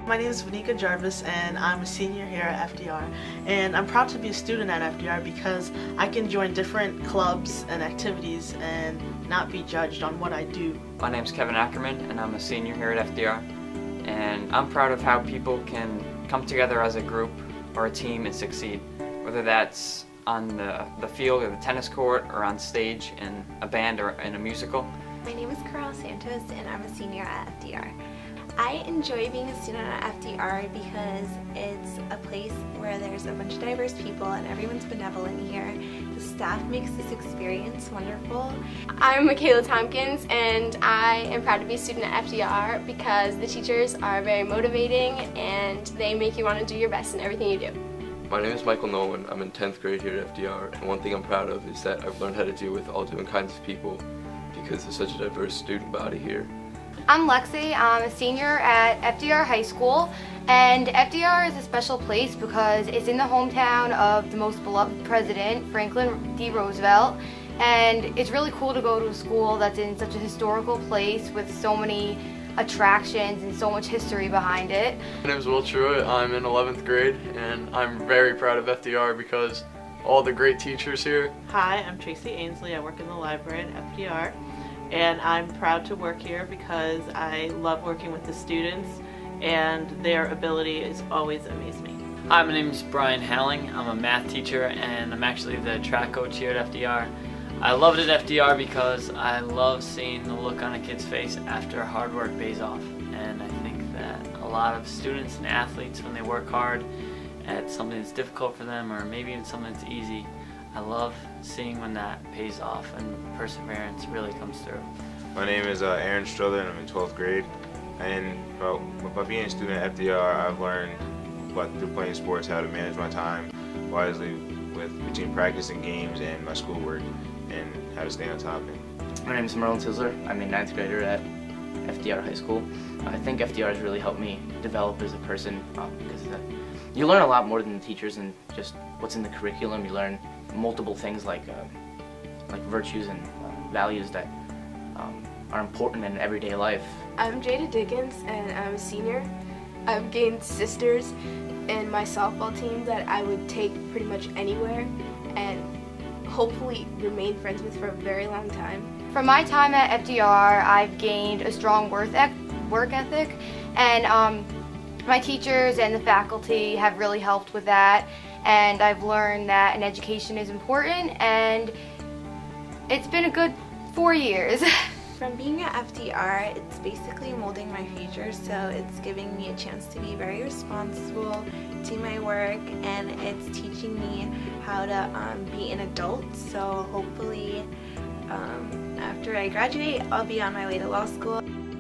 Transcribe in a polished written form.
My name is Vanika Jarvis and I'm a senior here at FDR, and I'm proud to be a student at FDR because I can join different clubs and activities and not be judged on what I do. My name is Kevin Ackerman and I'm a senior here at FDR, and I'm proud of how people can come together as a group or a team and succeed, whether that's on the field or the tennis court or on stage in a band or in a musical. My name is Carol Santos and I'm a senior at FDR. I enjoy being a student at FDR because it's a place where there's a bunch of diverse people and everyone's benevolent here. The staff makes this experience wonderful. I'm Michaela Tompkins and I am proud to be a student at FDR because the teachers are very motivating and they make you want to do your best in everything you do. My name is Michael Nolan. I'm in 10th grade here at FDR, and one thing I'm proud of is that I've learned how to deal with all different kinds of people because there's such a diverse student body here. I'm Lexi. I'm a senior at FDR High School, and FDR is a special place because it's in the hometown of the most beloved president, Franklin D. Roosevelt, and it's really cool to go to a school that's in such a historical place with so many attractions and so much history behind it. My name is Will Truitt. I'm in 11th grade, and I'm very proud of FDR because all the great teachers here. Hi, I'm Tracy Ainsley. I work in the library at FDR. And I'm proud to work here because I love working with the students and their ability is always amazed me. Hi, my name is Brian Halling. I'm a math teacher and I'm actually the track coach here at FDR. I love it at FDR because I love seeing the look on a kid's face after hard work pays off. And I think that a lot of students and athletes, when they work hard at something that's difficult for them or maybe even something that's easy, I love seeing when that pays off and perseverance really comes through. My name is Aaron Strother and I'm in 12th grade. And by being a student at FDR, I've learned through playing sports how to manage my time wisely between practice and games and my schoolwork and how to stay on topic. My name is Merlin Tisler. I'm a 9th grader at FDR High School. I think FDR has really helped me develop as a person because you learn a lot more than the teachers and just what's in the curriculum. You learn multiple things like virtues and values that are important in everyday life. I'm Jada Dickens and I'm a senior. I've gained sisters in my softball team that I would take pretty much anywhere and hopefully remain friends with for a very long time. From my time at FDR, I've gained a strong work ethic, and my teachers and the faculty have really helped with that. And I've learned that an education is important, and it's been a good 4 years. From being at FDR, it's basically molding my future, so it's giving me a chance to be very responsible to my work, and it's teaching me how to be an adult. So hopefully after I graduate, I'll be on my way to law school.